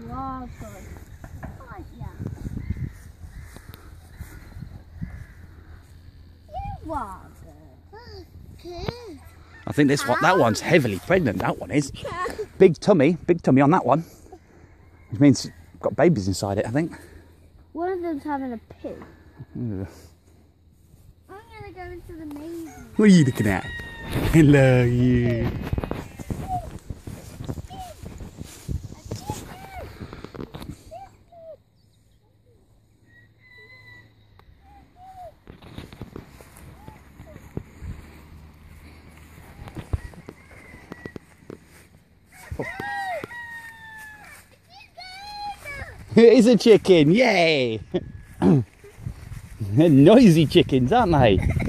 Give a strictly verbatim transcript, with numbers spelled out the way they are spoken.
are good. Aren't you? You are good. I think this one, that one's heavily pregnant, that one is. Big tummy, big tummy on that one. Which means it's got babies inside it, I think. One of them's having a poo. Ugh. I'm gonna go into the maze. What are you looking at? Hello, you. It is a chicken, yay! They're noisy chickens, aren't they?